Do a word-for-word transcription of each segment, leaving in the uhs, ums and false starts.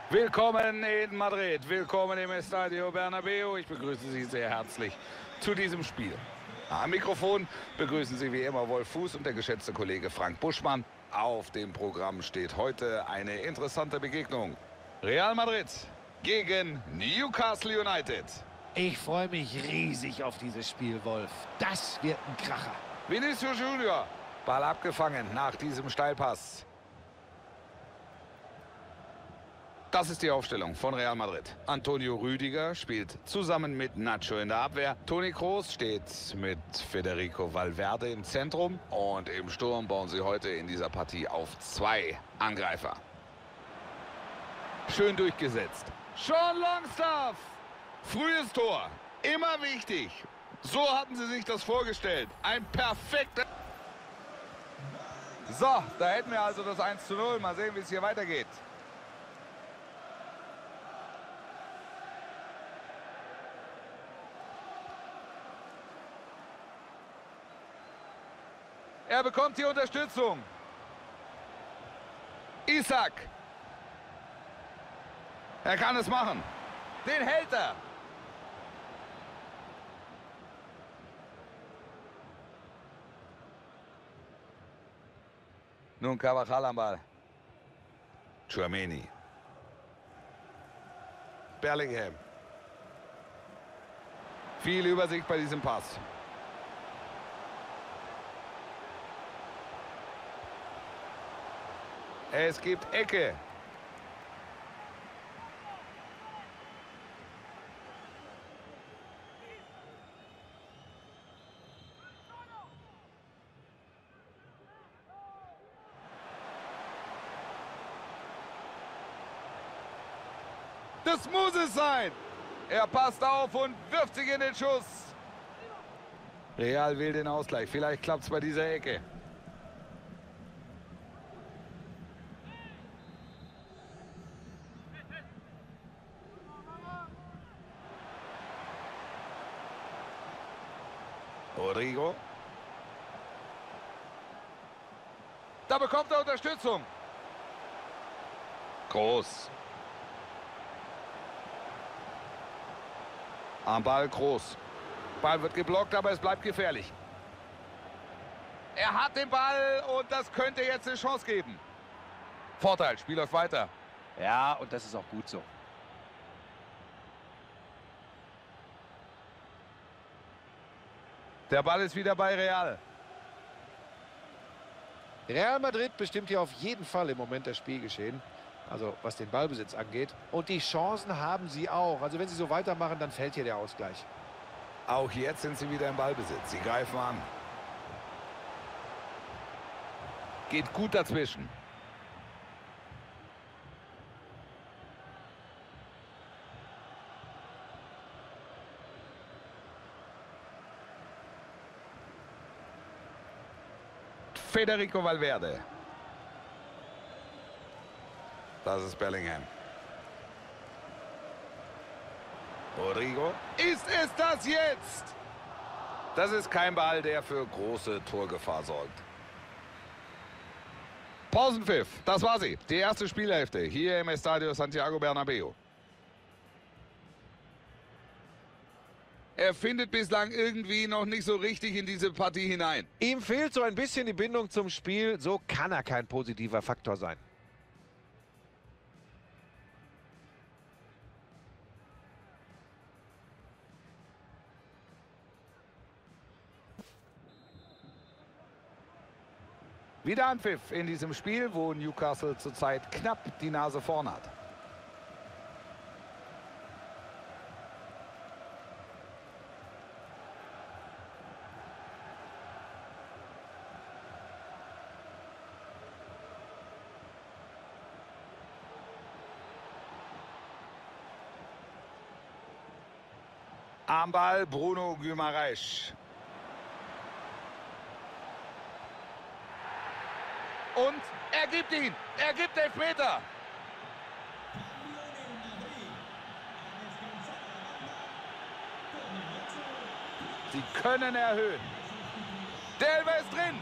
Willkommen in Madrid, willkommen im Estadio Bernabéu. Ich begrüße Sie sehr herzlich zu diesem Spiel. Am Mikrofon begrüßen Sie wie immer Wolf Fuß und der geschätzte Kollege Frank Buschmann. Auf dem Programm steht heute eine interessante Begegnung. Real Madrid gegen Newcastle United. Ich freue mich riesig auf dieses Spiel, Wolf. Das wird ein Kracher. Vinicius Junior, Ball abgefangen nach diesem Steilpass. Das ist die Aufstellung von Real Madrid. Antonio Rüdiger spielt zusammen mit Nacho in der Abwehr. Toni Kroos steht mit Federico Valverde im Zentrum. Und im Sturm bauen sie heute in dieser Partie auf zwei Angreifer. Schön durchgesetzt. Sean Longstaff. Frühes Tor. Immer wichtig. So hatten sie sich das vorgestellt. Ein perfekter... So, da hätten wir also das eins zu null. Mal sehen, wie es hier weitergeht. Er bekommt die Unterstützung. Isak. Er kann es machen. Den hält er. Nun Carvajal am Ball. Tchouaméni. Bellingham. Viel Übersicht bei diesem Pass. Es gibt Ecke. Das muss es sein. Er passt auf und wirft sich in den Schuss. Real will den Ausgleich. Vielleicht klappt es bei dieser Ecke. Rodrigo. Da bekommt er Unterstützung. Groß. Am Ball Groß. Ball wird geblockt, aber es bleibt gefährlich. Er hat den Ball und das könnte jetzt eine Chance geben. Vorteil, Spiel läuft weiter. Ja, und das ist auch gut so. Der Ball ist wieder bei Real. Real Madrid bestimmt hier auf jeden Fall im Moment das Spielgeschehen. Also was den Ballbesitz angeht. Und die Chancen haben sie auch. Also wenn sie so weitermachen, dann fällt hier der Ausgleich. Auch jetzt sind sie wieder im Ballbesitz. Sie greifen an. Geht gut dazwischen. Federico Valverde. Das ist Bellingham. Rodrigo. Ist es das jetzt? Das ist kein Ball, der für große Torgefahr sorgt. Pausenpfiff. Das war sie. Die erste Spielhälfte hier im Estadio Santiago Bernabéu. Er findet bislang irgendwie noch nicht so richtig in diese Partie hinein. Ihm fehlt so ein bisschen die Bindung zum Spiel. So kann er kein positiver Faktor sein. Wieder ein Pfiff in diesem Spiel, wo Newcastle zurzeit knapp die Nase vorn hat. Am Ball Bruno Guimaraes. Und er gibt ihn. Er gibt Elfmeter. Sie können erhöhen. Der Elfer ist drin.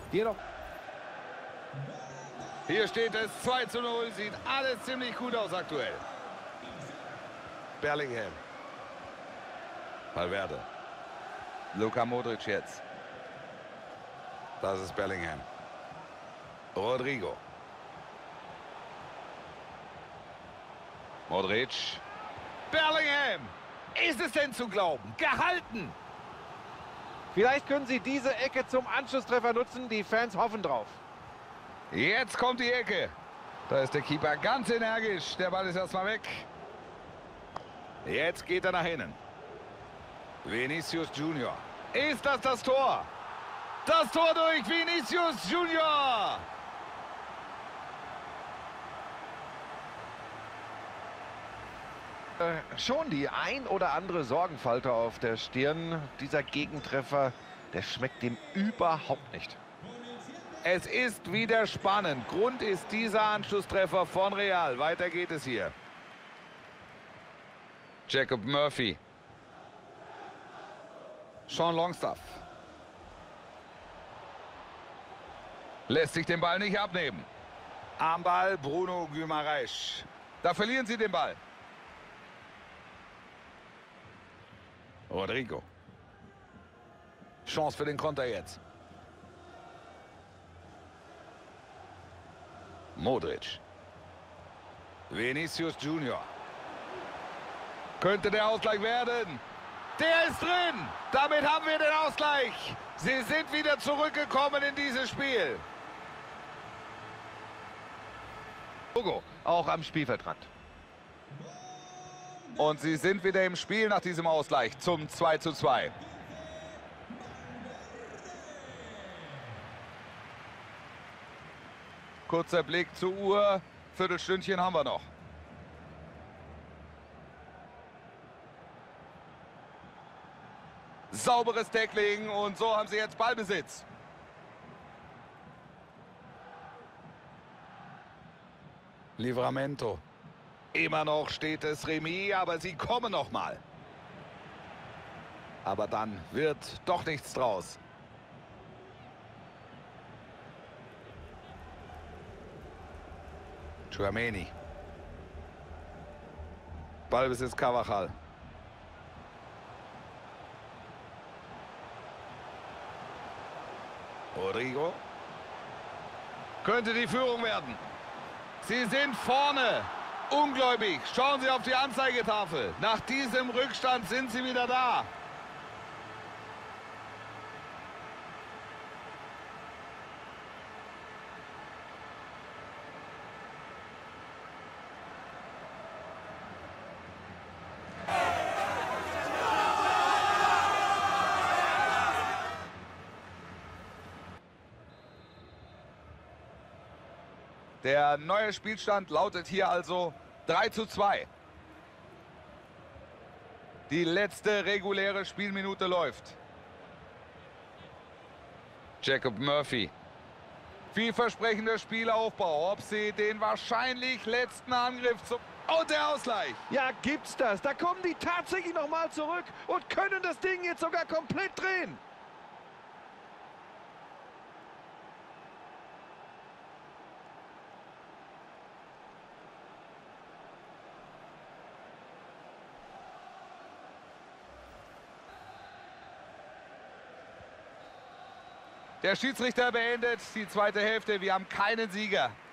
Jedoch Hier steht es zwei zu null. Sieht alles ziemlich gut aus aktuell. Bellingham. Valverde. Luka Modric jetzt. Das ist Bellingham. Rodrigo. Modric. Bellingham. Ist es denn zu glauben? Gehalten. vielleicht können sie diese Ecke zum Anschlusstreffer nutzen. Die Fans hoffen drauf. Jetzt kommt die Ecke. Da ist der Keeper ganz energisch. Der Ball ist erstmal weg. Jetzt geht er nach innen. Vinicius Junior. Ist das das Tor? Das Tor durch Vinicius Junior. Äh, schon die ein oder andere Sorgenfalte auf der Stirn. Dieser Gegentreffer, der schmeckt dem überhaupt nicht. Es ist wieder spannend. Grund ist dieser Anschlusstreffer von Real. Weiter geht es hier. Jacob Murphy. Sean Longstaff. Lässt sich den Ball nicht abnehmen. Am Ball Bruno Guimaraes. Da verlieren sie den Ball. Rodrigo. Chance für den Konter jetzt. Modric. Vinicius Junior. Könnte der Ausgleich werden. Der ist drin. Damit haben wir den Ausgleich. Sie sind wieder zurückgekommen in dieses Spiel. Hugo, auch am Spielfeldrand. Und sie sind wieder im Spiel nach diesem Ausgleich zum zwei zu zwei. Kurzer Blick zur Uhr. Viertelstündchen haben wir noch. Sauberes Tackling und so haben sie jetzt Ballbesitz. Livramento. Immer noch steht es Remis, aber sie kommen noch mal. Aber dann wird doch nichts draus. Tchouaméni. Ballbesitz Carvajal. Rodrigo. Könnte die Führung werden. Sie sind vorne. Ungläubig. Schauen Sie auf die Anzeigetafel. Nach diesem Rückstand sind sie wieder da. Der neue Spielstand lautet hier also drei zu zwei. Die letzte reguläre Spielminute läuft. Jacob Murphy. Vielversprechender Spielaufbau. Ob sie den wahrscheinlich letzten Angriff zum... Und der Ausgleich. Ja, gibt's das. Da kommen die tatsächlich noch mal zurück und können das Ding jetzt sogar komplett drehen. Der Schiedsrichter beendet die zweite Hälfte. Wir haben keinen Sieger.